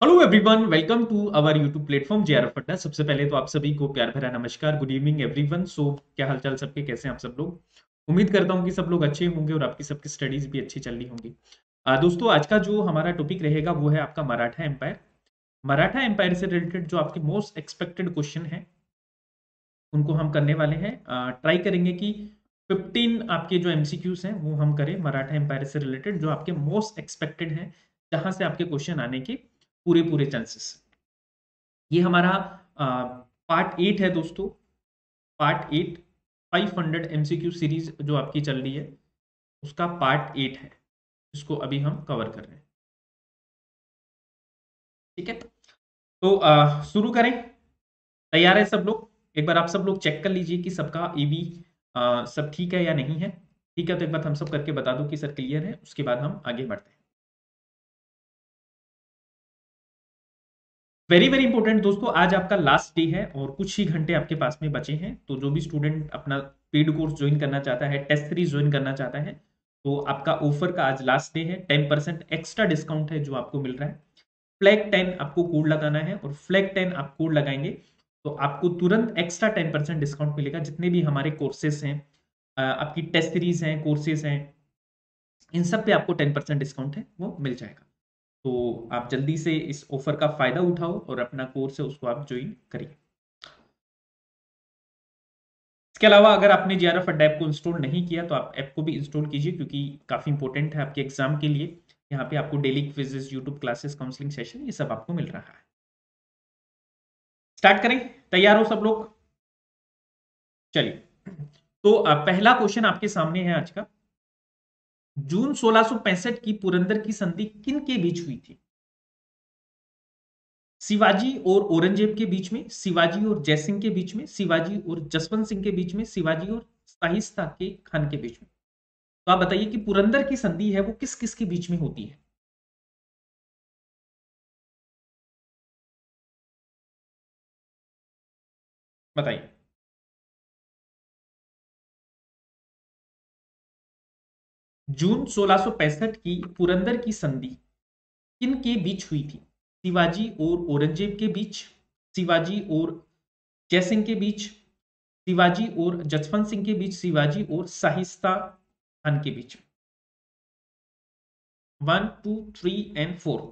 Hello everyone, welcome to our YouTube platform JRF Adda. सबसे पहले तो आप सभी को प्यार भरा नमस्कार, गुड इवनिंग एवरीवन। क्या हालचाल सबके, कैसे हैं आप सब लोग। उम्मीद करता हूं कि सब लोग अच्छे होंगे और आपकी सबकी स्टडीज भी अच्छी चल रही होंगी। दोस्तों, आज का जो हमारा टॉपिक रहेगा वो है आपका मराठा एम्पायर। मराठा एम्पायर से रिलेटेड जो आपके मोस्ट एक्सपेक्टेड क्वेश्चन है उनको हम करने वाले हैं। ट्राई करेंगे कि 15 आपके जो एमसीक्यूज हैं वो हम करें मराठा एम्पायर से रिलेटेड, जो आपके मोस्ट एक्सपेक्टेड हैं, जहां से आपके क्वेश्चन आने के पूरे पूरे चांसेस। ये हमारा पार्ट 8 है दोस्तों। पार्ट 8 500 एमसीक्यू सीरीज जो आपकी चल रही है उसका पार्ट 8 है, जिसको अभी हम कवर कर रहे हैं। ठीक है, तो शुरू करें। तैयार है सब लोग? एक बार आप सब लोग चेक कर लीजिए कि सबका ईवी सब ठीक है या नहीं है। ठीक है, तो एक बार हम सब करके बता दो कि सर क्लियर है, उसके बाद हम आगे बढ़ते हैं। वेरी वेरी इंपॉर्टेंट दोस्तों, आज आपका लास्ट डे है और कुछ ही घंटे आपके पास में बचे हैं। तो जो भी स्टूडेंट अपना पेड कोर्स ज्वाइन करना चाहता है, टेस्ट सीरीज ज्वाइन करना चाहता है, तो आपका ऑफर का आज लास्ट डे है। 10% एक्स्ट्रा डिस्काउंट है जो आपको मिल रहा है। फ्लैग 10 आपको कोड लगाना है और फ्लैग 10 आप कोड लगाएंगे तो आपको तुरंत एक्स्ट्रा 10% डिस्काउंट मिलेगा। जितने भी हमारे कोर्सेस हैं, आपकी टेस्ट सीरीज हैं, कोर्सेस हैं, इन सब पे आपको 10% डिस्काउंट है वो मिल जाएगा। तो आप जल्दी से इस ऑफर का फायदा उठाओ और अपना कोर्स है उसको आप ज्वाइन करिए। इसके अलावा अगर आपने जेआरएफ अड्डा ऐप को इंस्टॉल नहीं किया तो आप ऐप को भी इंस्टॉल कीजिए, क्योंकि काफी इंपॉर्टेंट है आपके एग्जाम के लिए। यहाँ पे आपको daily quizzes, YouTube classes, counselling session, ये सब आपको मिल रहा है। स्टार्ट करें? तैयार हो सब लोग? चलिए, तो पहला क्वेश्चन आपके सामने है आज का। जून 1665 की पुरंदर की संधि किन के बीच हुई थी? शिवाजी और औरंगजेब के बीच में, शिवाजी और जयसिंह के बीच में, शिवाजी और जसवंत सिंह के बीच में, शिवाजी और शाहिस्ता के खान के बीच में। तो आप बताइए कि पुरंदर की संधि है वो किस किस के बीच में होती है? बताइए। जून 1665 की पुरंदर की संधि किन के बीच हुई थी? शिवाजी और औरंगजेब के बीच, शिवाजी और जयसिंह के बीच, शिवाजी और जसवंत सिंह के बीच, शिवाजी और शाहिस्ता खान के बीच। 1 2 3 एंड 4।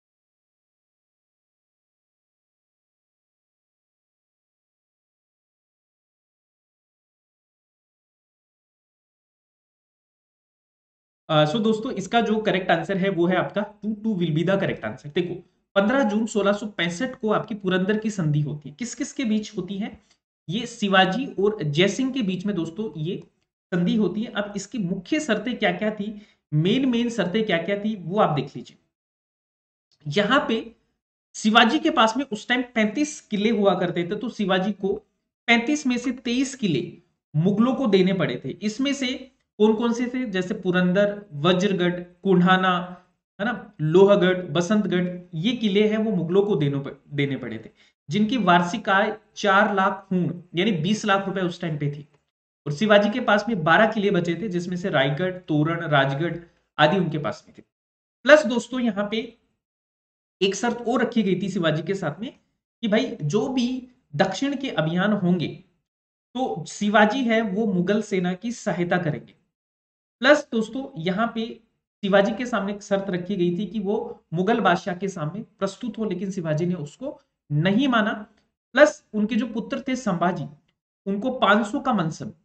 सो दोस्तों, इसका जो करेक्ट आंसर है वो है आपका 2 will be the correct answer. देखो, 15 जून 1665 को आपकी पुरंदर की संधि होती है। किस किस के बीच होती है? ये शिवाजी और जयसिंह के बीच में दोस्तों ये संधि होती है। अब इसकी मुख्य शर्तें क्या क्या थी, मेन मेन शर्तें क्या क्या थी, वो आप देख लीजिए। यहां पे शिवाजी के पास में उस टाइम 35 किले हुआ करते थे, तो शिवाजी को 35 में से 23 किले मुगलों को देने पड़े थे। इसमें से कौन कौन से थे? जैसे पुरंदर, वज्रगढ़, कुंढाना, है ना, लोहगढ़, बसंतगढ़, ये किले हैं वो मुगलों को देने पड़े थे, जिनकी वार्षिक आय 4 लाख हूण यानी 20 लाख रुपए उस टाइम पे थी। और शिवाजी के पास में 12 किले बचे थे, जिसमें से रायगढ़, तोरण, राजगढ़ आदि उनके पास में थे। प्लस दोस्तों यहाँ पे एक शर्त और रखी गई थी शिवाजी के साथ में कि भाई जो भी दक्षिण के अभियान होंगे तो शिवाजी है वो मुगल सेना की सहायता करेंगे। प्लस दोस्तों यहाँ पे शिवाजी के सामने एक शर्त रखी गई थी कि वो मुगल बादशाह के सामने प्रस्तुत हो, लेकिन शिवाजी ने उसको नहीं माना। प्लस उनके जो पुत्र थे संभाजी, उनको 500 का मनसब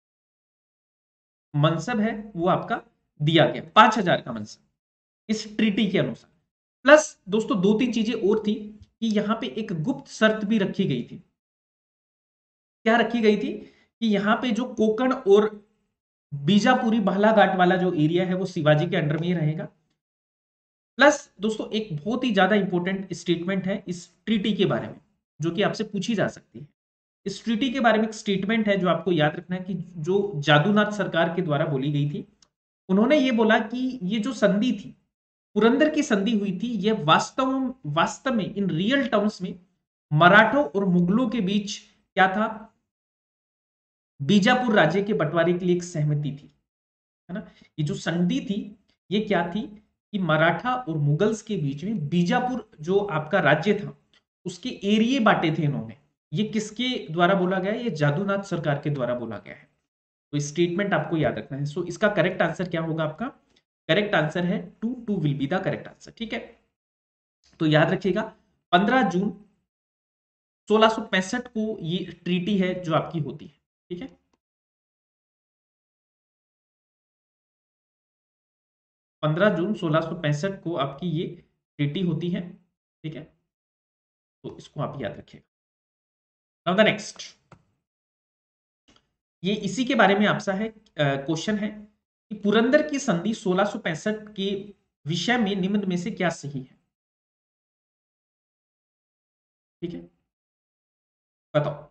मनसब है वो आपका दिया गया, 5000 का मनसब इस ट्रीटी के अनुसार। प्लस दोस्तों दो तीन चीजें और थी कि यहां पे एक गुप्त शर्त भी रखी गई थी। क्या रखी गई थी? कि यहां पे जो कोकण और बीजापुरी बालाघाट वाला जो एरिया है वो शिवाजी के अंडर में ही रहेगा। प्लस दोस्तों एक बहुत ही ज्यादा इंपॉर्टेंट स्टेटमेंट है इस ट्रीटी के बारे में, जो कि आपसे पूछी जा सकती है। इस ट्रीटी के बारे में एक स्टेटमेंट है जो आपको याद रखना है, कि जो जादूनाथ सरकार के द्वारा बोली गई थी। उन्होंने ये बोला कि ये जो संधि थी, पुरंदर की संधि हुई थी, यह वास्तव में इन रियल टर्म्स में मराठों और मुगलों के बीच क्या था? बीजापुर राज्य के बंटवारे के लिए एक सहमति थी, है ना। ये जो संधि थी ये क्या थी? कि मराठा और मुगल्स के बीच में बीजापुर जो आपका राज्य था उसके एरिए बांटे थे इन्होंने। ये किसके द्वारा बोला गया है? ये जादूनाथ सरकार के द्वारा बोला गया है। तो स्टेटमेंट आपको याद रखना है। सो इसका करेक्ट आंसर क्या होगा आपका? करेक्ट आंसर है two, two will be the correct answer. ठीक है, तो याद रखिएगा 15 जून 1665 को ये ट्रीटी है जो आपकी होती है। ठीक है, 15 जून 1665 को आपकी ये ट्रीटी होती है। ठीक है, तो इसको आप याद रखिएगा। नाउ द नेक्स्ट, ये इसी के बारे में आपसा है क्वेश्चन है कि पुरंदर की संधि 1665 के विषय में निम्न में से क्या सही है? ठीक है, बताओ।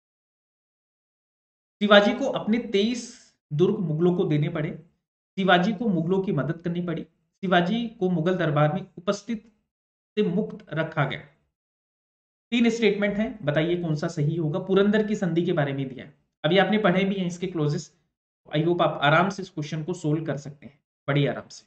शिवाजी को अपने 23 दुर्ग मुगलों को देने पड़े, शिवाजी को मुगलों की मदद करनी पड़ी, शिवाजी को मुगल दरबार में उपस्थित से मुक्त रखा गया। तीन स्टेटमेंट है, बताइए कौन सा सही होगा? पुरंदर की संधि के बारे में दिया है, अभी आपने पढ़े भी हैं इसके क्लोजेस। आई होप आप आराम से इस क्वेश्चन को सोल्व कर सकते हैं, बड़ी आराम से।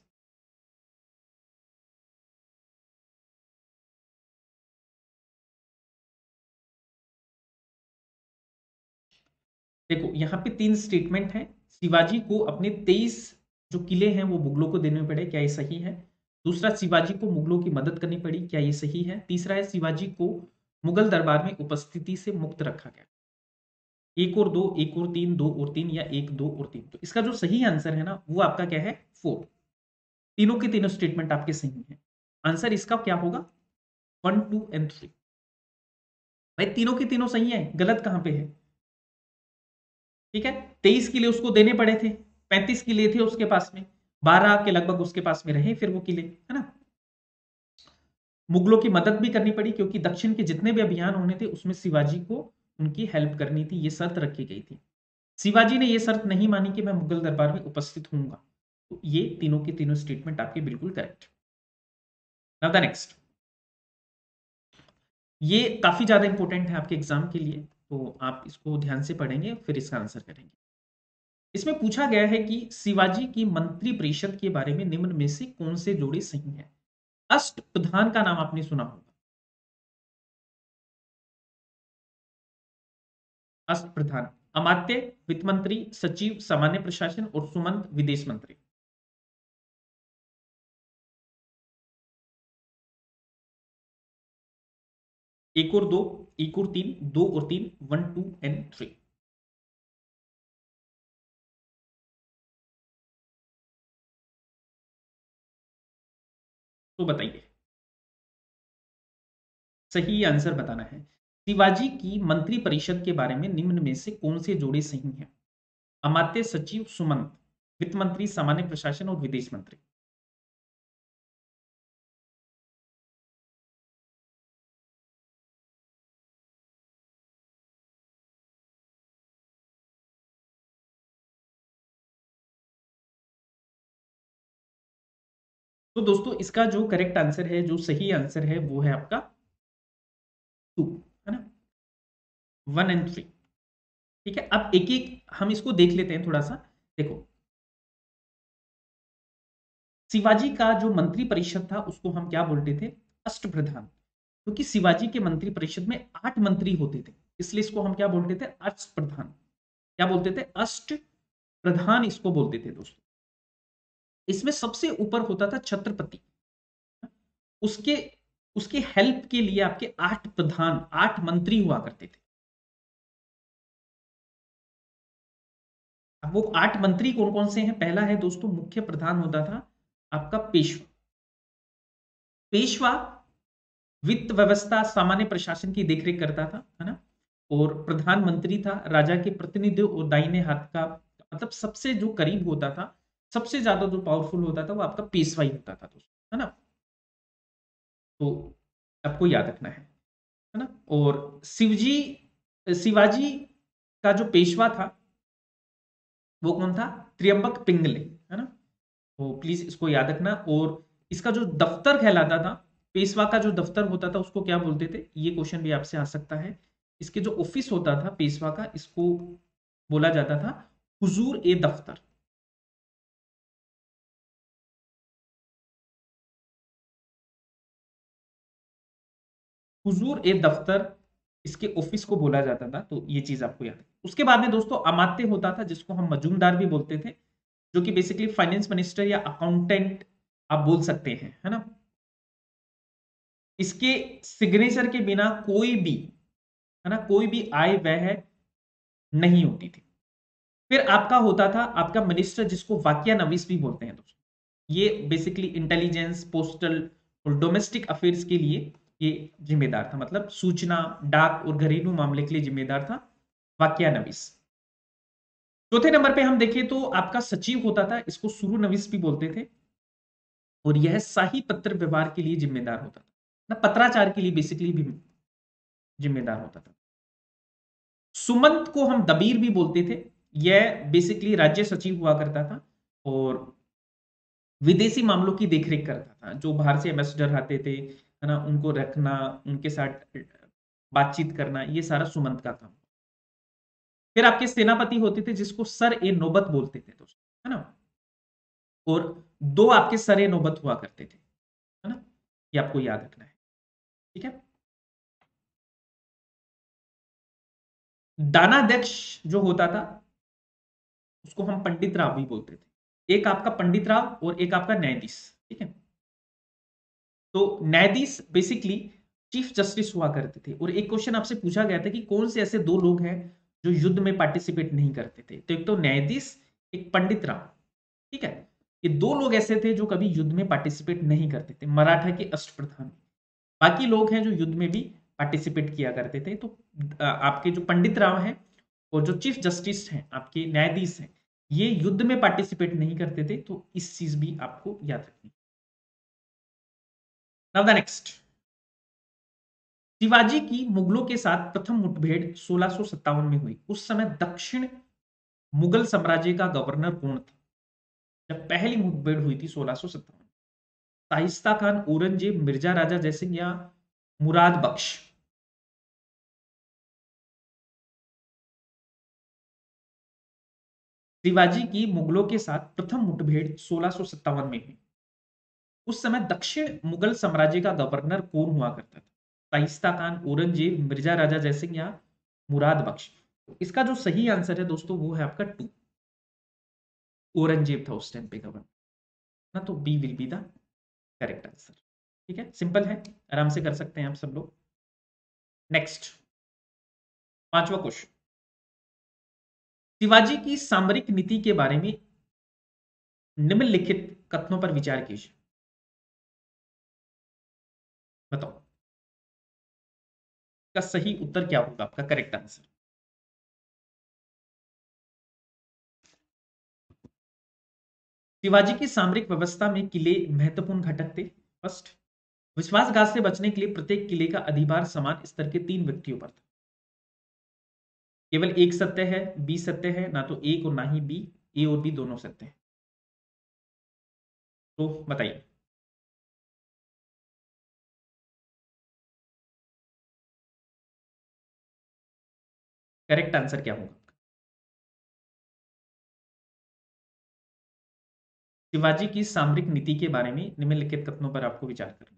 देखो यहाँ पे तीन स्टेटमेंट है। शिवाजी को अपने 23 जो किले हैं वो मुगलों को देने पड़े, क्या ये सही है? दूसरा, शिवाजी को मुगलों की मदद करनी पड़ी, क्या ये सही है? तीसरा है, शिवाजी को मुगल दरबार में उपस्थिति से मुक्त रखा गया। एक और दो, एक और तीन, दो और तीन, या एक, दो और तीन। तो इसका जो सही आंसर है ना वो आपका क्या है? 4। तीनों के तीनों स्टेटमेंट आपके सही हैं। आंसर इसका क्या होगा? 1, 2 एंड 3। भाई तीनों के तीनों सही है, गलत कहां पे है? ठीक है, 23 किले उसको देने पड़े थे, 35 किले थे उसके पास में, 12 के लगभग उसके पास में रहे फिर वो किले, है ना। मुगलों की मदद भी करनी पड़ी क्योंकि दक्षिण के जितने भी अभियान होने थे उसमें शिवाजी को उनकी हेल्प करनी थी, ये शर्त रखी गई थी। शिवाजी ने ये शर्त नहीं मानी कि मैं मुगल दरबार में उपस्थित होऊंगा। तो ये तीनों के तीनों स्टेटमेंट आपके बिल्कुल करेक्ट। नाउ द नेक्स्ट, ये काफी ज्यादा इंपॉर्टेंट है आपके एग्जाम के लिए, तो आप इसको ध्यान से पढ़ेंगे फिर इसका आंसर करेंगे। इसमें पूछा गया है कि शिवाजी की मंत्री परिषद के बारे में निम्न में से कौन से जोड़े सही हैं? अष्टप्रधान का नाम आपने सुना होगा। अष्टप्रधान, अमात्य, वित्त मंत्री, सचिव सामान्य प्रशासन और सुमंत विदेश मंत्री। एक और दो, एक और तीन, दो और तीन, 1, 2 एंड 3। तो बताइए, सही आंसर बताना है। शिवाजी की मंत्री परिषद के बारे में निम्न में से कौन से जोड़े सही हैं? अमात्य, सचिव, सुमंत, वित्त मंत्री, सामान्य प्रशासन और विदेश मंत्री। तो दोस्तों इसका जो करेक्ट आंसर है, जो सही आंसर है, वो है आपका 2, है ना, 1 एंड 3। ठीक है, अब एक एक हम इसको देख लेते हैं थोड़ा सा। देखो, शिवाजी का जो मंत्री परिषद था उसको हम क्या बोलते थे? अष्टप्रधान। क्योंकि शिवाजी के मंत्री परिषद में 8 मंत्री होते थे, इसलिए इसको हम क्या बोलते थे? अष्टप्रधान। क्या बोलते थे? अष्ट प्रधान इसको बोलते थे दोस्तों। इसमें सबसे ऊपर होता था छत्रपति, उसके उसके हेल्प के लिए आपके 8 प्रधान, 8 मंत्री हुआ करते थे। अब वो 8 मंत्री कौन कौन से हैं? पहला है दोस्तों, मुख्य प्रधान होता था आपका पेशवा। पेशवा वित्त व्यवस्था सामान्य प्रशासन की देखरेख करता था, है ना। और प्रधानमंत्री था राजा के प्रतिनिधि और दाहिने हाथ का, मतलब सबसे जो करीब होता था, सबसे ज्यादा जो पावरफुल होता था वो आपका पेशवा ही होता था दोस्तों, है ना। तो आपको याद रखना है ना। और शिवाजी का जो पेशवा था वो कौन था? त्र्यंबक पिंगले, है ना। तो प्लीज इसको याद रखना। और इसका जो दफ्तर कहलाता था, पेशवा का जो दफ्तर होता था उसको क्या बोलते थे? ये क्वेश्चन भी आपसे आ सकता है। इसके जो ऑफिस होता था पेशवा का, इसको बोला जाता था हुजूर ए दफ्तर। हुजूर ए दफ्तर इसके ऑफिस को बोला जाता था, तो ये चीज आपको याद है। उसके बाद में दोस्तों अमात्य होता था, जिसको हम मजूमदार भी बोलते थे, जो कि बेसिकली फाइनेंस मिनिस्टर या अकाउंटेंट आप बोल सकते हैं, है ना। इसके सिग्नेचर के बिना कोई भी, है ना, कोई भी आय व्यय नहीं होती थी। फिर आपका होता था आपका मिनिस्टर, जिसको वाकिया नवीस भी बोलते हैं दोस्तों। ये बेसिकली इंटेलिजेंस, पोस्टल और डोमेस्टिक अफेयर्स के लिए ये जिम्मेदार था, मतलब सूचना, डाक और घरेलू मामले के लिए जिम्मेदार था वाकिया नवीस। चौथे नंबर पे हम देखें तो आपका सचिव होता था, इसको सुरु नवीस भी बोलते थे, और यह शाही पत्र व्यवहार के लिए जिम्मेदार होता था ना, पत्राचार के लिए बेसिकली भी जिम्मेदार होता था। सुमंत को हम दबीर भी बोलते थे, यह बेसिकली राज्य सचिव हुआ करता था और विदेशी मामलों की देखरेख करता था। जो बाहर से एम्बेसडर आते थे, है ना, उनको रखना, उनके साथ बातचीत करना, ये सारा सुमंत का काम। फिर आपके सेनापति होते थे, जिसको सर ए नौबत बोलते थे दोस्तों, है ना, और दो आपके सर ए नौबत हुआ करते थे, है ना, ये आपको याद रखना है, ठीक है। दानाध्यक्ष जो होता था, उसको हम पंडित राव भी बोलते थे। एक आपका पंडित राव और एक आपका न्यायाधीश, ठीक है। तो न्यायाधीश बेसिकली चीफ जस्टिस हुआ करते थे, और एक क्वेश्चन आपसे पूछा गया था कि कौन से ऐसे दो लोग हैं जो युद्ध में पार्टिसिपेट नहीं करते थे, तो एक तो न्यायाधीश, एक पंडित राव, ठीक है। ये दो लोग ऐसे थे जो कभी युद्ध में पार्टिसिपेट नहीं करते थे, मराठा के अष्टप्रधान। बाकी लोग हैं जो युद्ध में भी पार्टिसिपेट किया करते थे। तो आपके जो पंडित राव हैं और जो चीफ जस्टिस हैं, आपके न्यायाधीश हैं, ये युद्ध में पार्टिसिपेट नहीं करते थे, तो इस चीज भी आपको याद रखनी। नाउ द नेक्स्ट, शिवाजी की मुगलों के साथ प्रथम मुठभेड़ 1657 में हुई। उस समय दक्षिण मुगल साम्राज्य का गवर्नर कौन था जब पहली मुठभेड़ हुई थी 1657? शाइस्ता खान, औरंगजेब, मिर्जा राजा जयसिंह या मुराद बख्श? शिवाजी की मुगलों के साथ प्रथम मुठभेड़ 1657 में हुई। उस समय दक्षिण मुगल साम्राज्य का गवर्नर कौन हुआ करता था? शाइस्ता खान, औरंगजेब, मिर्जा राजा जयसिंह या मुराद बख्श? तो इसका जो सही आंसर है दोस्तों, वो है आपका टू, औरंगजेब था उस टाइम पे गवर्नर ना। तो B will be the correct answer, ठीक है। सिंपल है, आराम से कर सकते हैं आप सब लोग। नेक्स्ट, पांचवा क्वेश्चन, शिवाजी की सामरिक नीति के बारे में निम्नलिखित कथनों पर विचार कीजिए। बताओ, का सही उत्तर क्या होगा, आपका करेक्ट आंसर? शिवाजी की सामरिक व्यवस्था में किले महत्वपूर्ण घटक थे। फर्स्ट, विश्वासघात से बचने के लिए प्रत्येक किले का अधिभार समान स्तर के 3 व्यक्तियों पर था। केवल एक सत्य है, बी सत्य है, ना तो एक और ना ही बी, ए और बी दोनों सत्य है। तो बताइए, करेक्ट आंसर क्या होगा? शिवाजी की सामरिक नीति के बारे में निम्नलिखित कथनों पर आपको विचार करना।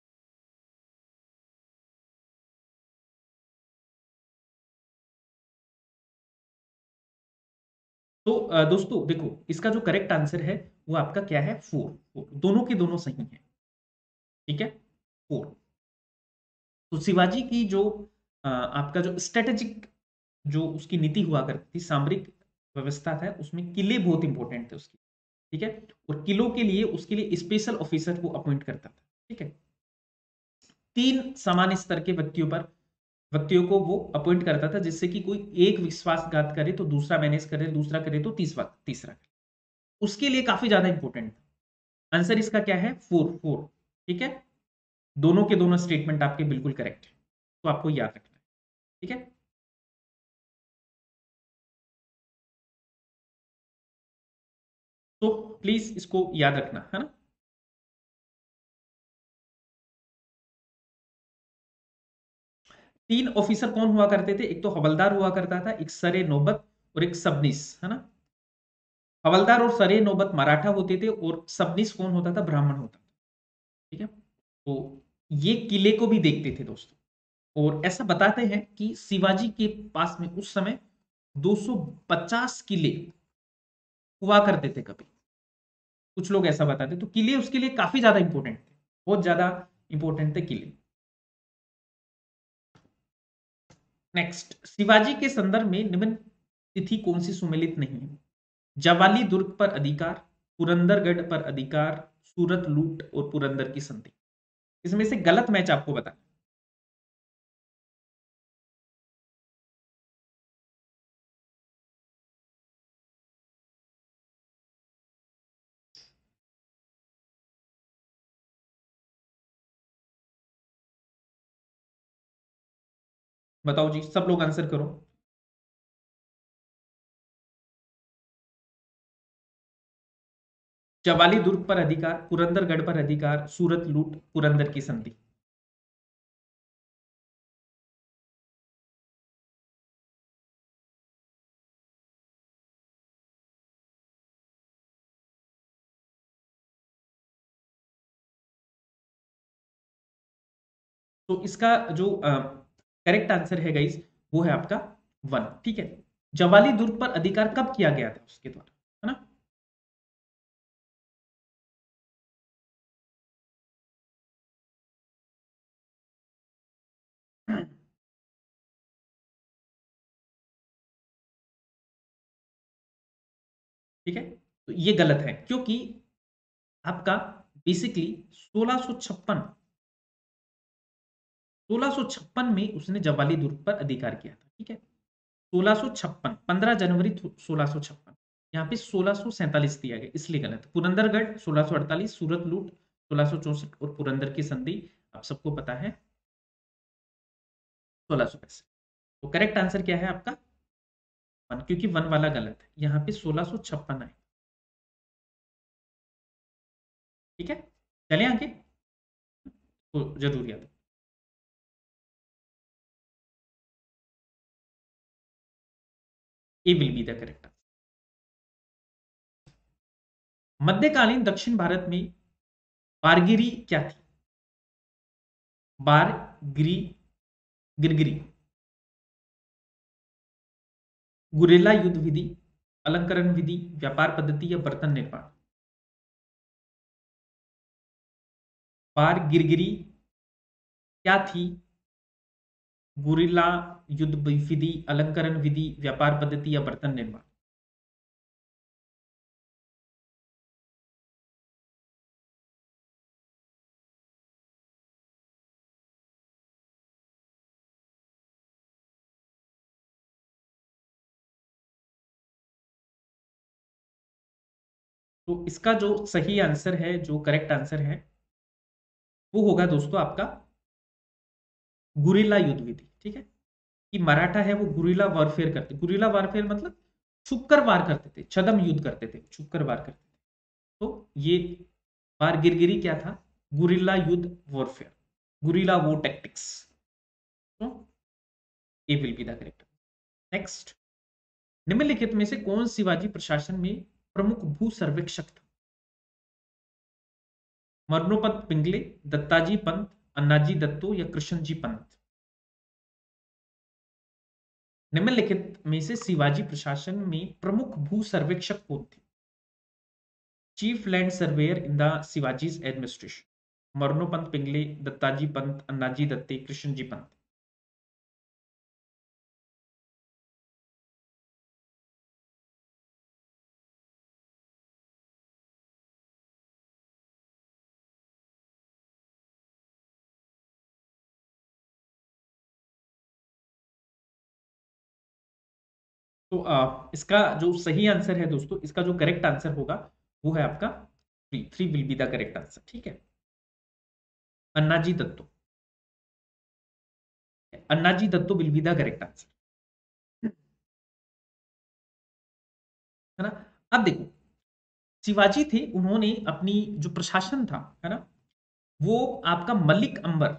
तो दोस्तों देखो, इसका जो करेक्ट आंसर है वो आपका क्या है? फोर, फोर, दोनों के दोनों सही है, ठीक है, फोर। तो शिवाजी की जो आपका जो स्ट्रेटेजिक, जो उसकी नीति हुआ करती थी, सामरिक व्यवस्था था, उसमें किले बहुत इंपॉर्टेंट थे उसकी, ठीक है। और किलों के लिए उसके लिए स्पेशल ऑफिसर को अपॉइंट करता था, ठीक है। 3 समान स्तर के व्यक्तियों को वो अपॉइंट करता था, जिससे कि कोई एक विश्वासघात करे तो दूसरा मैनेज करे, दूसरा करे तो तीसरा करे। उसके लिए काफी ज्यादा इंपॉर्टेंट था। आंसर इसका क्या है? फोर, फोर, ठीक है। दोनों के दोनों स्टेटमेंट आपके बिल्कुल करेक्ट है, तो आपको याद रखना है, ठीक है। तो प्लीज इसको याद रखना, है ना। 3 ऑफिसर कौन हुआ करते थे? एक तो हवलदार हुआ करता था, एक सरे नौबत और एक सबनीस, है ना। हवलदार और सरे नौबत मराठा होते थे, और सबनीस कौन होता था? ब्राह्मण होता था, ठीक है। तो ये किले को भी देखते थे दोस्तों, और ऐसा बताते हैं कि शिवाजी के पास में उस समय 250 किले हुआ करते थे कभी। कुछ लोग ऐसा बताते, तो किले उसके लिए काफी ज्यादा इंपॉर्टेंट थे, बहुत ज्यादा इंपॉर्टेंट थे किले। नेक्स्ट, शिवाजी के संदर्भ में निम्न तिथि कौन सी सुमेलित नहीं है? जवाली दुर्ग पर अधिकार, पुरंदरगढ़ पर अधिकार, सूरत लूट और पुरंदर की संधि। इसमें से गलत मैच आपको बता। बताओ जी, सब लोग आंसर करो। जवाली दुर्ग पर अधिकार, पुरंदरगढ़ पर अधिकार, सूरत लूट, पुरंदर की संधि। तो इसका जो करेक्ट आंसर है गाइस, वो है आपका वन। ठीक है, जवाली दुर्ग पर अधिकार कब किया गया था उसके द्वारा, है ना? ठीक है, तो ये गलत है क्योंकि आपका बेसिकली 1656, 1656 में उसने जवाली दुर्ग पर अधिकार किया था। ठीक है, 1656, 15 जनवरी 1656। यहाँ पे 1647 दिया गया, इसलिए गलत। पुरंदरगढ़ 1648, सूरत लूट 1664 और पुरंदर की संधि आप सबको पता है 1665। तो करेक्ट आंसर क्या है आपका? वन, क्योंकि वन वाला गलत है, यहाँ पे 1656 है। ठीक है, चले आगे, तो जरूर याद। A will be the correct. मध्यकालीन दक्षिण भारत में बारगिरी क्या थी? बारगिरी, गिरगिरी, गुरेला युद्ध विधि, अलंकरण विधि, व्यापार पद्धति या बर्तन निर्माण। बारगिरगिरी क्या थी? गुरिल्ला युद्ध विधि, अलंकरण विधि, व्यापार पद्धति या बर्तन निर्माण। तो इसका जो सही आंसर है, जो करेक्ट आंसर है, वो होगा दोस्तों आपका गुरिल्ला युद्ध विधि। ठीक है, कि मराठा है वो गुरिल्ला वॉरफेयर करते। गुरिल्ला वॉरफेयर मतलब छुपकर वार करते थे, छदम युद्ध करते थे, छुपकर वार करते थे। तो ये वार गिरगिरी क्या था? गुरिल्ला युद्ध वॉरफेयर, गुरिल्ला वो टैक्टिक्स। तो A will be the correct. Next, निम्नलिखित में से कौन शिवाजी प्रशासन में प्रमुख भू सर्वेक्षक था? मरणोपत पिंगले, दत्ताजी पंत, अन्नाजी दत्तो या कृष्णजी पंत। निम्नलिखित में से शिवाजी प्रशासन में प्रमुख भू सर्वेक्षक कौन थे? Chief land surveyor in the Shivaji's administration. Moropant Pingle, Dattaji Pant, Annaji Datte, Krishnaji Pant. तो इसका जो सही आंसर है दोस्तों, इसका जो करेक्ट आंसर होगा वो है आपका three. Three will be the correct answer. ठीक है, Annaji Datto, Annaji Datto will be the correct answer, है ना? अब देखो, शिवाजी थे, उन्होंने अपनी जो प्रशासन था, है ना, वो आपका मलिक अंबर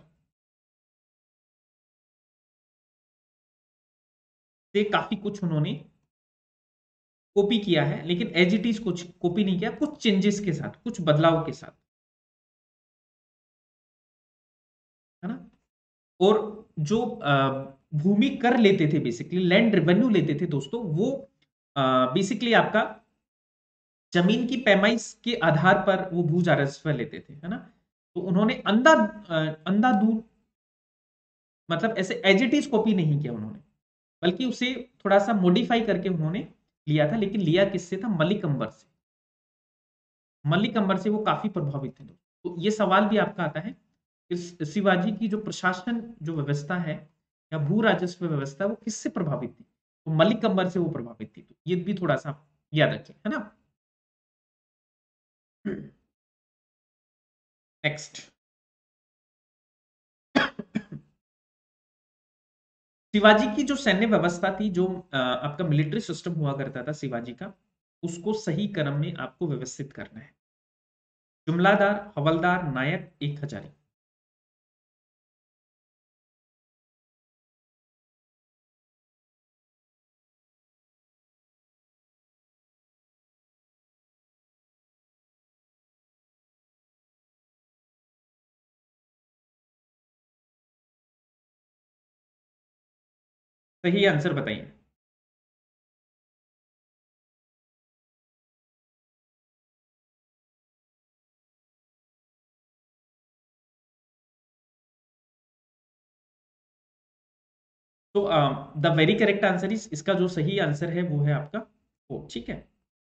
से काफी कुछ उन्होंने कॉपी किया है, लेकिन एज इट इज कुछ कॉपी नहीं किया, कुछ चेंजेस के साथ, कुछ बदलाव के साथ, है ना? और जो भूमि कर लेते थे, बेसिकली लैंड रेवेन्यू लेते थे दोस्तों, वो बेसिकली आपका जमीन की पैमाइश के आधार पर वो भू राजस्व लेते थे, है ना। तो उन्होंने अंधाधुंध, मतलब ऐसे एज इट इज कॉपी नहीं किया उन्होंने, बल्कि उसे थोड़ा सा मॉडिफाई करके उन्होंने लिया था। लेकिन लिया किससे था? मलिक अंबर से। मलिक अंबर से वो काफी प्रभावित थे। तो ये सवाल भी आपका आता है, इस शिवाजी की जो प्रशासन जो व्यवस्था है या भू राजस्व व्यवस्था, वो किससे प्रभावित थी? तो मलिक अंबर से वो प्रभावित थी। तो ये भी थोड़ा सा याद रखें, है ना। नेक्स्ट, शिवाजी की जो सैन्य व्यवस्था थी, जो आपका मिलिट्री सिस्टम हुआ करता था शिवाजी का, उसको सही क्रम में आपको व्यवस्थित करना है। जुमलादार, हवलदार, नायक, एक हजारी। सही आंसर बताइए। तो the very correct answer is, इसका जो सही आंसर है वो है आपका ओ, ठीक है।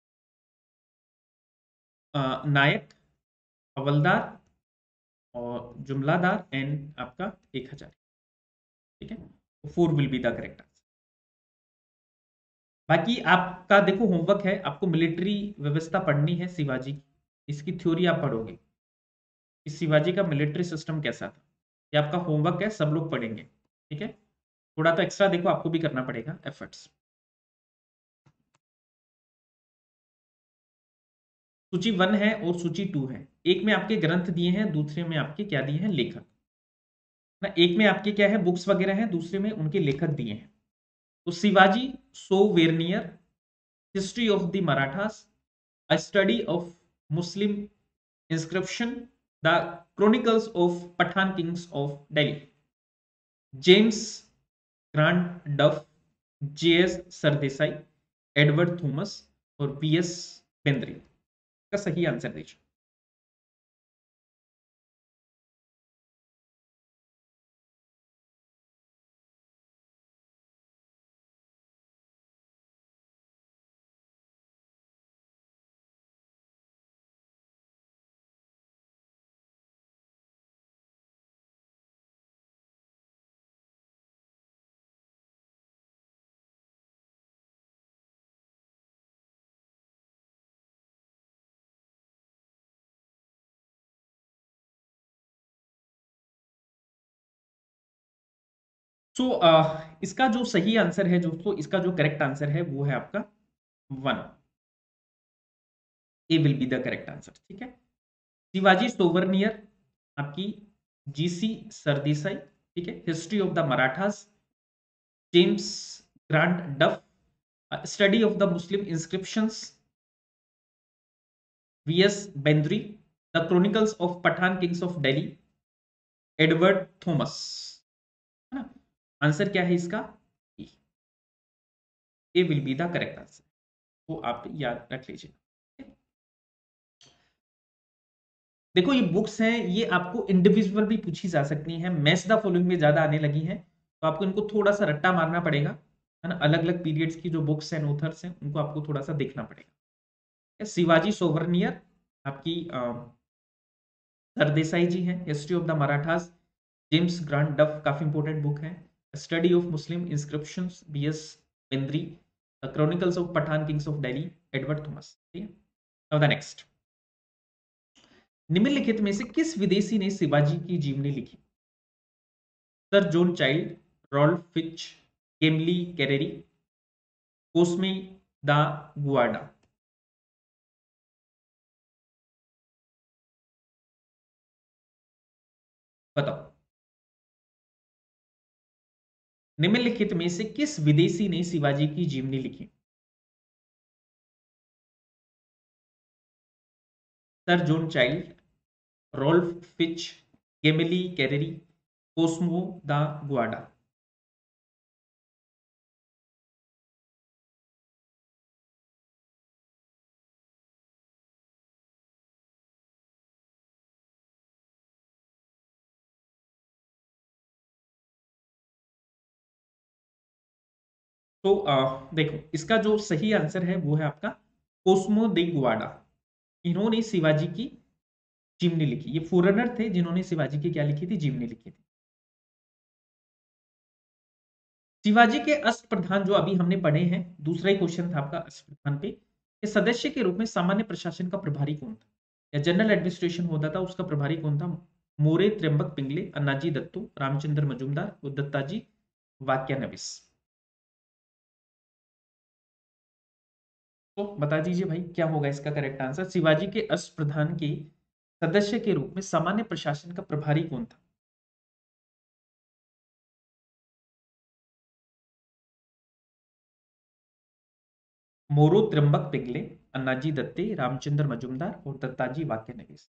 नायक, हवलदार और जुमलादार एंड आपका एक हजार, ठीक है। तो four will be the correct answer. बाकी आपका देखो होमवर्क है, आपको मिलिट्री व्यवस्था पढ़नी है शिवाजी की, इसकी थ्योरी आप पढ़ोगे कि शिवाजी का मिलिट्री सिस्टम कैसा था। ये आपका होमवर्क है, सब लोग पढ़ेंगे, ठीक है। थोड़ा तो एक्स्ट्रा देखो आपको भी करना पड़ेगा एफर्ट्स। सूची 1 है और सूची 2 है। एक में आपके ग्रंथ दिए हैं, दूसरे में आपके क्या दिए हैं? लेखक ना। एक में आपके क्या है? बुक्स वगैरह हैं, दूसरे में उनके लेखक दिए हैं। तो Shivaji souvenir, history of the Marathas, a study of Muslim inscription, the chronicles of Pathan kings of Delhi, James Grant Duff, JS Sardesai, Edward Thomas और बीएस बेंद्रे का सही आंसर दीजिए। सो इसका जो सही आंसर है दोस्तों, इसका जो करेक्ट आंसर है वो है आपका 1। A will be the correct answer, ठीक है। शिवाजी सोवर्नियर आपकी जीसी सरदेसाई, ठीक है। History of the Marathas, James Grant Duff, study of the Muslim inscriptions, VS Bendre, the chronicles of Pathan kings of Delhi, Edward Thomas, है ना। आंसर क्या है इसका? A will be the correct answer, वो आप याद रख लीजिए। देखो ये बुक्स हैं, ये आपको इंडिविजुअल भी पूछी जा सकती हैं, मैच द फॉलोइंग में ज्यादा आने लगी हैं, तो आपको इनको थोड़ा सा रट्टा मारना पड़ेगा, है ना। अलग अलग पीरियड्स की जो बुक्स एंड ऑथर्स हैं उनको आपको थोड़ा सा देखना पड़ेगा। शिवाजी सोवर्नियर आपकी सरदेसाई जी हैं, history of the Marathas, James Grant Duff काफी इंपॉर्टेंट बुक है, study of Muslim inscriptions, BS Bendre, chronicles of Pathan kings of Delhi, Edward Thomas, ठीक है। नाउ द नेक्स्ट, निम्नलिखित में से किस विदेशी ने शिवाजी की जीवनी लिखी? Sir John Child, Ralph Fitch, Gemelli Careri, Cosme da Guarda. बताओ, निम्नलिखित में से किस विदेशी ने शिवाजी की जीवनी लिखी? Sir John Child, Ralph Fitch, Gemelli Careri, Cosme da Guarda. तो देखो इसका जो सही आंसर है वो है आपका कोस्मो दे ग्वाडा। इन्होंने शिवाजी की जीवनी लिखी। ये फॉरेनर थे जिन्होंने शिवाजी की क्या लिखी थी, जीवनी लिखी थी। शिवाजी के अष्ट प्रधान जो अभी हमने पढ़े हैं, दूसरा ही क्वेश्चन था आपका अष्ट प्रधान पे, इस सदस्य के रूप में सामान्य प्रशासन का प्रभारी कौन था, या जनरल एडमिनिस्ट्रेशन होता था उसका प्रभारी कौन था। मोरे त्र्यंबक पिंगले, अन्नाजी दत्तू, रामचंद्र मजूमदार और दत्ताजी वाक्यानविस। तो बता दीजिए भाई क्या होगा इसका करेक्ट आंसर। शिवाजी के अष्ट प्रधान के सदस्य के रूप में सामान्य प्रशासन का प्रभारी कौन था। मोरो त्र्यंबक पिंगले, अन्नाजी दत्ते, रामचंद्र मजूमदार और दत्ताजी वाक्यनविस।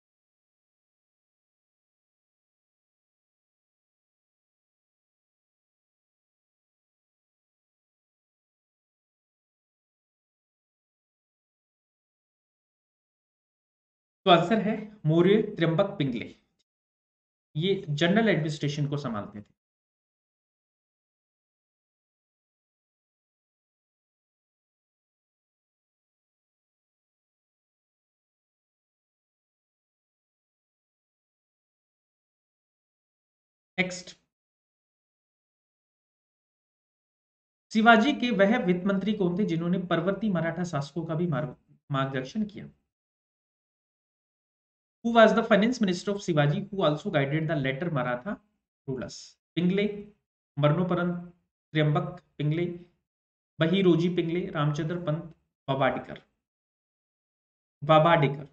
तो आंसर है मौर्य त्र्यंबक पिंगले। ये जनरल एडमिनिस्ट्रेशन को संभालते थे। नेक्स्ट, शिवाजी के वह वित्त मंत्री कौन थे जिन्होंने परवर्ती मराठा शासकों का भी मार्गदर्शन किया। Who was the finance minister of Shivaji who also guided the later Maratha rulers. Pingle, मरणोपरांत त्र्यंबक पिंगले, बहिरोजी पिंगले, रामचंद्र पंत, बाबाडिकर। बाबाडिकर।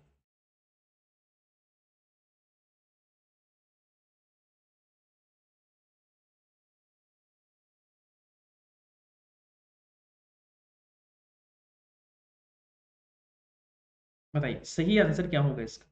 बताइए सही आंसर क्या होगा इसका।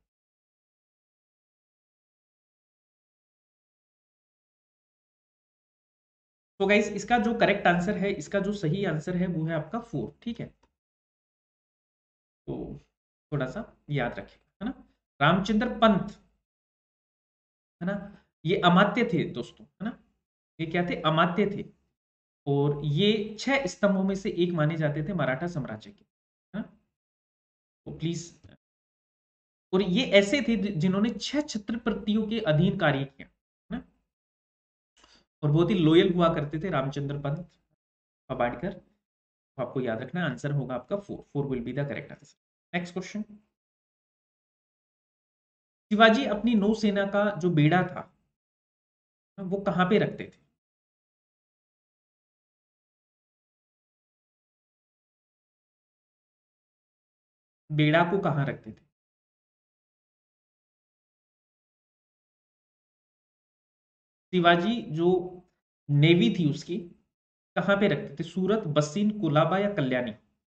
तो गाइस इसका जो करेक्ट आंसर है, इसका जो सही आंसर है वो है आपका फोर। ठीक है, तो थोड़ा सा याद रखें, है ना। रामचंद्र पंत, है ना, ये अमात्य थे दोस्तों, है ना। ये क्या थे, अमात्य थे। और ये छह स्तंभों में से एक माने जाते थे मराठा साम्राज्य के, है ना। तो प्लीज, और ये ऐसे थे जिन्होंने छह छत्रपर्तियों के अधीन कार्य किया, है ना। और बहुत ही लोयल हुआ करते थे रामचंद्र पंत पबाड़कर। तो आपको याद रखना आंसर होगा आपका four. Four will be the correct answer. Next question. Shivaji अपनी नौसेना का जो बेड़ा था वो कहां पे रखते थे। बेड़ा को कहां रखते थे। शिवाजी जो नेवी थी उसकी कहां पे रखते थे, सूरत, बस्सीन, कोलाबा या कल्याणी।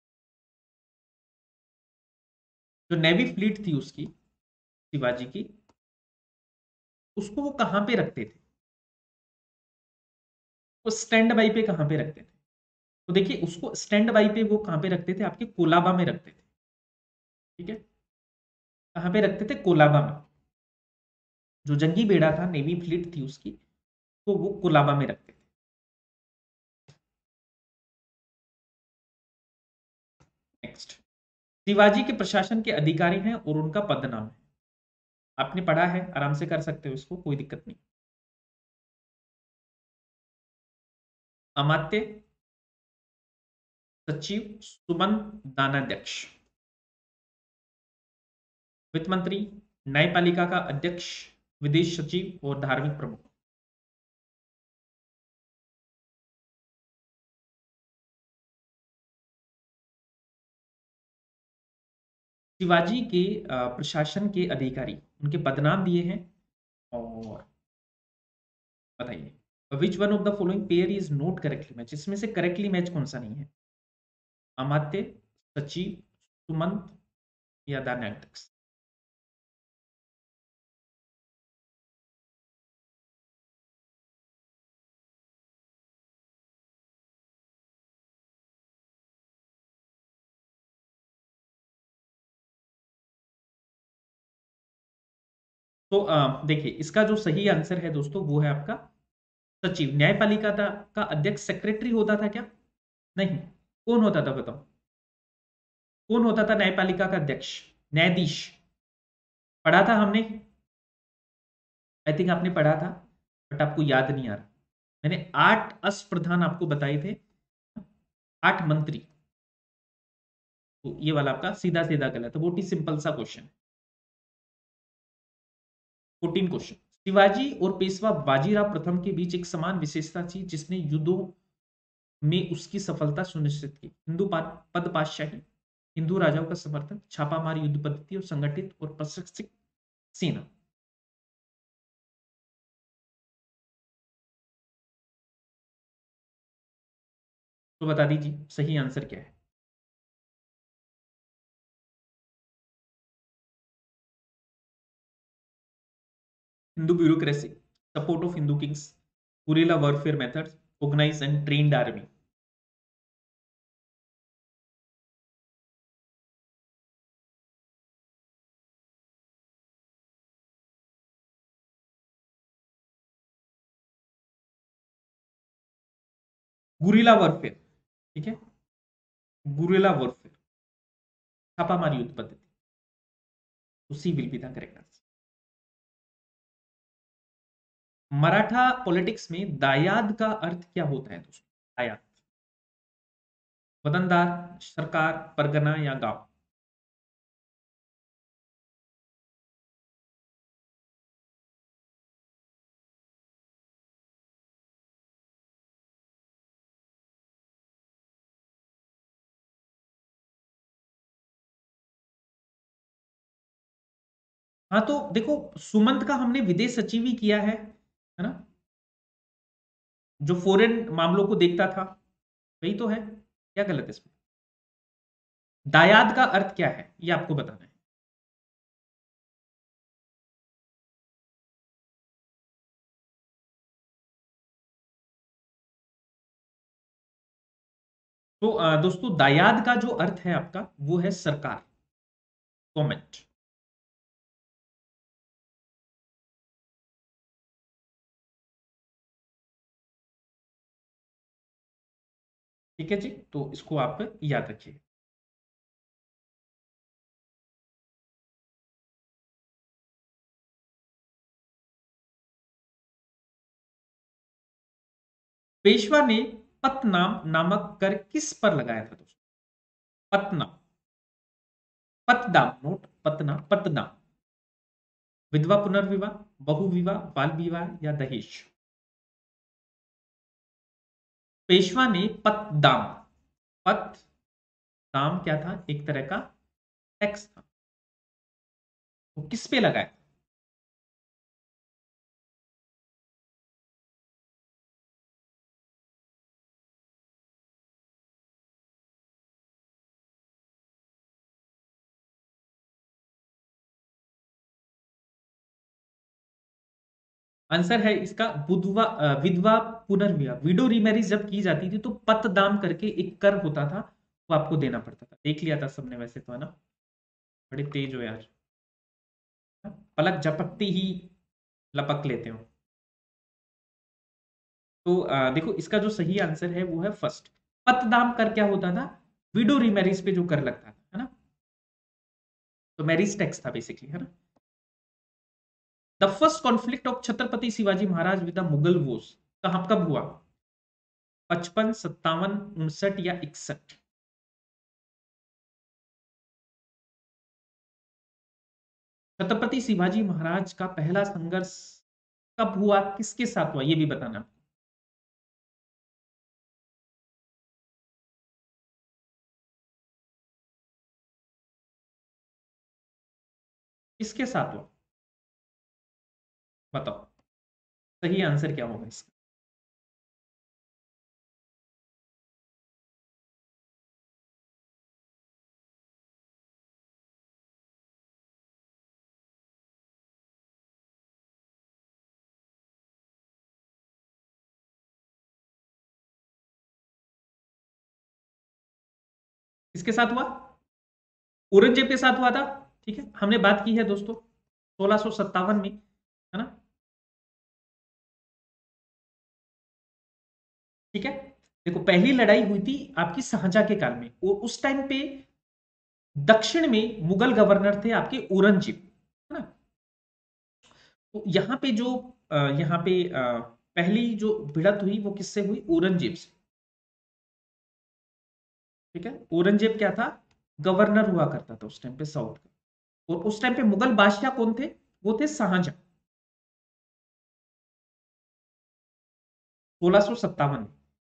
जो नेवी फ्लीट थी उसकी, शिवाजी की, उसको वो कहां पे रखते थे। वो स्टैंड बाई पे कहां पे रखते थे। तो देखिए उसको स्टैंड बाई पे वो कहां पे रखते थे, आपके कोलाबा में रखते थे। ठीक है, कहां पे रखते थे, कोलाबा में। जो जंगी बेड़ा था, नेवी फ्लीट थी उसकी, तो वो कोलाबा में रखते थे। नेक्स्ट, शिवाजी के प्रशासन के अधिकारी हैं और उनका पदनाम है। आपने पढ़ा है, आराम से कर सकते हो इसको, कोई दिक्कत नहीं। अमात्य, सचिव, सुमंत, दानाध्यक्ष। वित्त मंत्री, न्यायपालिका का अध्यक्ष, विदेश सचिव और धार्मिक प्रमुख। शिवाजी के प्रशासन के अधिकारी, उनके पदनाम दिए हैं। और बताइए which one of the following pair is not correctly match. इसमें से करेक्टली मैच कौन सा नहीं है। अमात्य, सचिव, सुमंत या दानाध्यक्ष। तो देखिए इसका जो सही आंसर है दोस्तों वो है आपका सचिव। न्यायपालिका का अध्यक्ष सेक्रेटरी होता था क्या? नहीं। कौन होता था बताओ? कौन होता था न्यायपालिका का अध्यक्ष? न्यायाधीश। पढ़ा था हमने। आई थिंक आपने पढ़ा था, बट आपको याद नहीं आ रहा। मैंने 8 अष्टप्रधान आपको बताए थे, 8 मंत्री। तो ये वाला आपका सीधा सीधा गलत है, बहुत ही सिंपल सा क्वेश्चन। 14 क्वेश्चन। शिवाजी और पेशवा बाजीराव प्रथम के बीच एक समान विशेषता थी जिसने युद्धों में उसकी सफलता सुनिश्चित की। हिंदू पद पातशाही, हिंदू राजाओं का समर्थन, छापामार युद्ध पद्धति और संगठित और प्रशिक्षित सेना। तो बता दीजिए सही आंसर क्या है? Hindu bureaucracy, support of Hindu kings, guerrilla warfare methods, organise and trained army. Guerrilla warfare. ठीक है, गुरिल्ला वॉरफेयर, छापामार युद्ध पद्धति। उसी will be the correct answer. Maratha politics में दायाद का अर्थ क्या होता है दोस्तों? दायाद, वतनदार, सरकार, परगना या गांव? हाँ तो देखो, सुमंत का हमने विदेश सचिव ही किया है ना, जो फॉरेन मामलों को देखता था। वही तो है, क्या गलत है इसमें? दायाद का अर्थ क्या है ये आपको बताना है। तो दोस्तों दायाद का जो अर्थ है आपका वो है सरकार, गवर्नमेंट। ठीक है जी, तो इसको आप याद रखिए। पेशवा ने पतनाम नामक कर किस पर लगाया था दोस्तों? पतनाम, पतदाम नोट पतना, पतनाम। विधवा पुनर्विवाह, बहु विवाह, बाल विवाह या दहेज? पेशवा ने पतदाम, पत दाम क्या था? एक तरह का टैक्स था। वो किस पे लगाया? आंसर है इसका विधवा पुनर्विवाह। विडो रीमैरिज जब की जाती थी तो पतदाम करके एक कर होता था, वो आपको देना पड़ता था। देख लिया था सबने वैसे तो, है ना? बड़े तेज हो यार, पलक झपकती ही लपक लेते हो। तो देखो इसका जो सही आंसर है वो है फर्स्ट। पतदाम कर क्या होता था? विडो रीमैरिज पे जो कर लगता था, है ना? तो मैरिज टैक्स था बेसिकली, है ना? The first conflict of Chhatrapati Shivaji Maharaj with the Mughal was कहां कब हुआ? 55, 57, 59 या 61? छत्रपति शिवाजी महाराज का पहला संघर्ष कब हुआ, किसके साथ हुआ, ये भी बताना। किसके साथ हुआ? बताओ सही आंसर क्या होगा इसका? किसके साथ हुआ? औरंगजेब के साथ हुआ था। ठीक है, हमने बात की है दोस्तों, 1657 में, है ना? ठीक है, देखो पहली लड़ाई हुई थी आपकी शाहजहां के काल में, और उस टाइम पे दक्षिण में मुगल गवर्नर थे आपके औरंगजेब, है ना? तो यहाँ पे जो यहाँ पे पहली जो भिड़त हुई वो किससे हुई? औरंगजेब से। ठीक है, औरंगजेब क्या था? गवर्नर हुआ करता था उस टाइम पे साउथ का, और उस टाइम पे मुगल बादशाह कौन थे? वो थे शाहजहां। 1657।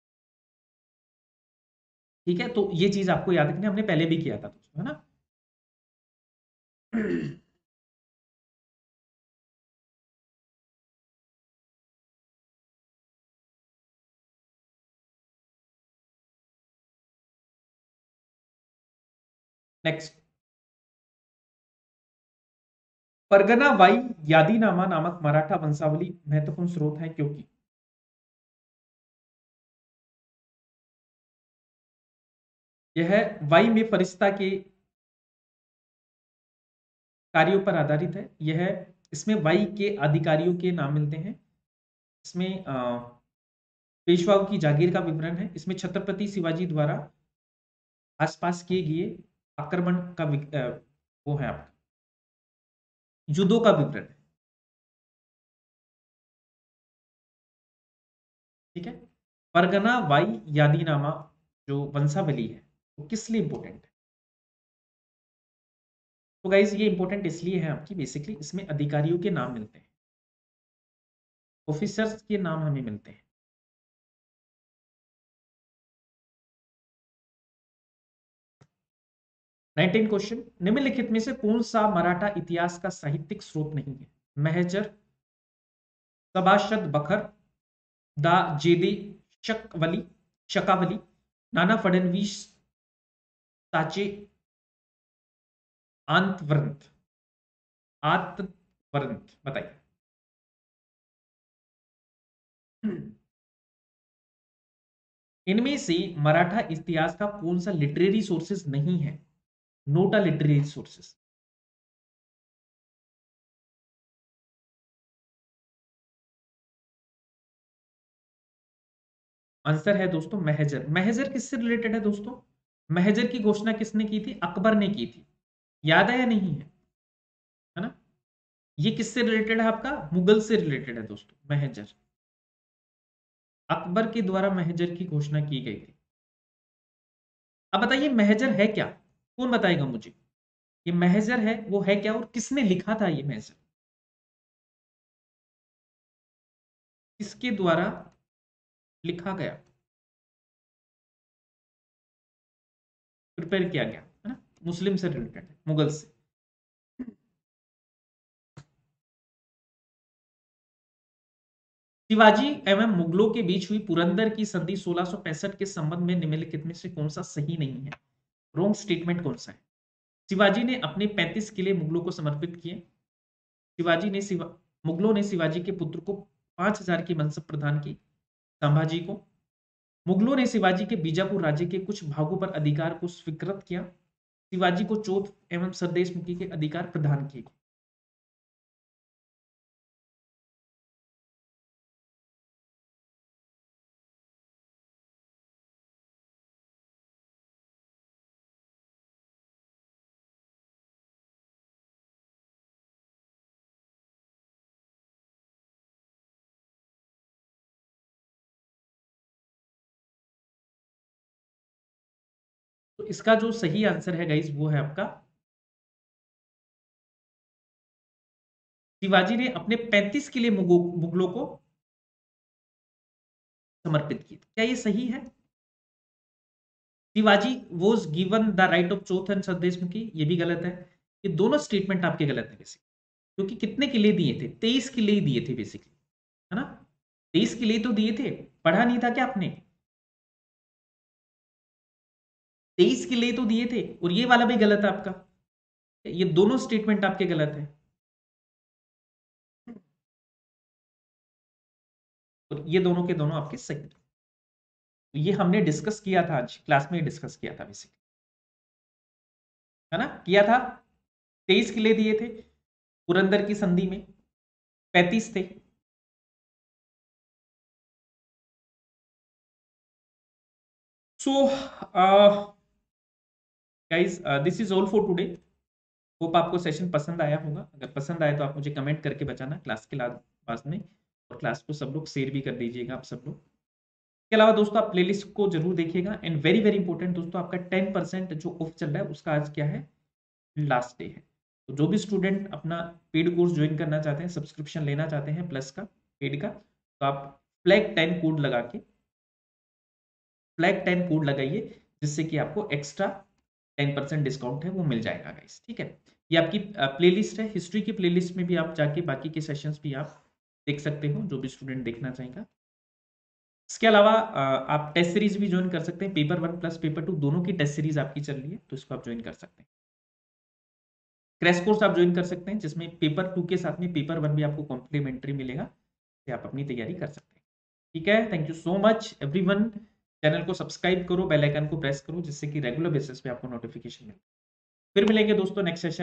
ठीक है, तो ये चीज आपको याद रखनी, हमने पहले भी किया था दोस्तों, है ना? नेक्स्ट, परगना वाई यादीनामा नामक मराठा वंशावली महत्वपूर्ण स्रोत है, क्योंकि यह वाई में फरिश्ता के कार्यों पर आधारित है। यह इसमें वाई के अधिकारियों के नाम मिलते हैं। इसमें पेशवाओं की जागीर का विवरण है। इसमें छत्रपति शिवाजी द्वारा आसपास किए गए आक्रमण का वो है आपका युद्धों का विवरण है। ठीक है, परगना वाई यादीनामा जो वंशावली है वो किस लिए इंपॉर्टेंट है? तो गाइज ये इंपॉर्टेंट इसलिए है आपकी, बेसिकली इसमें अधिकारियों के नाम मिलते हैं, ऑफिसर्स के नाम हमें मिलते हैं। 19 क्वेश्चन, निम्नलिखित में से कौन सा मराठा इतिहास का साहित्यिक स्रोत नहीं है? महजर, सभाषद बखर, दा जेदे शकवली शकावली, नाना फडणवीस, साचे, आंतवरंत आत्मवरंत, बताइए। इनमें से मराठा इतिहास का कौन सा लिटरेरी सोर्सेस नहीं है? Not a literary sources. Answer है दोस्तों महजर। महजर किससे रिलेटेड है दोस्तों? महजर की घोषणा किसने की थी? अकबर ने की थी। याद है या नहीं है? है ना? ये किससे रिलेटेड है आपका? मुगल से रिलेटेड है दोस्तों, महजर। अकबर के द्वारा महजर की घोषणा की गई थी। अब बताइए महजर है क्या? कौन बताएगा मुझे? ये महजर है वो है क्या, और किसने लिखा था ये महजर? किसके द्वारा लिखा गया, प्रिपेयर किया गया, है ना? मुस्लिम से रिलेटेड है, मुगल से। शिवाजी एवं मुगलों के बीच हुई पुरंदर की संधि 1665 के संबंध में निम्नलिखित में से कौन सा सही नहीं है? रॉन्ग स्टेटमेंट कौन सा है? शिवाजी ने अपने 35 किले मुगलों को समर्पित किए। शिवाजी ने मुगलों ने शिवाजी के पुत्र को 5,000 की मनसब प्रदान की। संभाजी को, मुगलों ने शिवाजी के बीजापुर राज्य के कुछ भागों पर अधिकार को स्वीकृत किया। शिवाजी को चौथ एवं सरदेश मुखी के अधिकार प्रदान किए। तो इसका जो सही आंसर है गाइस वो है आपका, शिवाजी ने अपने 35 किले मुगलों को समर्पित किए। क्या ये सही है? Shivaji was given the right of chauth and Sardeshmukhi, ये भी गलत है। ये दोनों स्टेटमेंट आपके गलत है बेसिकली, क्योंकि कितने किले दिए थे? 23 किले ही दिए थे बेसिकली, है ना? 23 किले तो दिए थे, पढ़ा नहीं था क्या आपने? 23 किले तो दिए थे, और ये वाला भी गलत है आपका। ये दोनों स्टेटमेंट आपके गलत है, और ये दोनों के दोनों आपके सही थे। तो ये हमने डिस्कस किया था, आज क्लास में डिस्कस किया था बेसिकली, है ना? किया था। 23 किले दिए थे, पुरंदर की संधि में 35 थे। So guys, this is all for today. Hope आपको सेशन पसंद आया होगा। अगर पसंद आए तो आप मुझे कमेंट करके बताना क्लास के बाद में, और क्लास को सब लोग शेयर भी कर दीजिएगा आप सब लोग। इसके अलावा दोस्तों आप प्लेलिस्ट को जरूर देखिएगा। एंड वेरी वेरी इंपॉर्टेंट दोस्तों, आपका 10% जो ऑफ चल रहा है उसका आज क्या है, लास्ट डे है। तो जो भी स्टूडेंट अपना पेड कोर्स ज्वाइन करना चाहते हैं, सब्सक्रिप्शन लेना चाहते हैं प्लस का, पेड का, तो आप फ्लैग 10 कोड लगा के फ्लैग 10 कोड लगाइए, जिससे कि आपको एक्स्ट्रा 10% डिस्काउंट है वो मिल जाएगा गाइस, ठीक है। ये आपकी प्लेलिस्ट है, हिस्ट्री की प्लेलिस्ट में भी आप जाके बाकी के सेशंस भी आप देख सकते हो, जो भी स्टूडेंट देखना चाहेगा। इसके अलावा आप टेस्ट सीरीज भी ज्वाइन कर सकते हैं। पेपर 1 प्लस पेपर 2 दोनों की टेस्ट सीरीज आपकी चल रही है, तो इसको आप ज्वाइन कर सकते हैं। क्रैश कोर्स आप ज्वाइन कर सकते हैं, जिसमें पेपर 2 के साथ में पेपर 1 भी आपको कॉम्प्लीमेंट्री मिलेगा, तो आप अपनी तैयारी कर सकते हैं। ठीक है, thank you so much everyone. Channel को सब्सक्राइब करो, बेल आइकन को प्रेस करो, जिससे कि रेगुलर बेसिस पे आपको नोटिफिकेशन मिले। फिर मिलेंगे दोस्तों नेक्स्ट सेशन।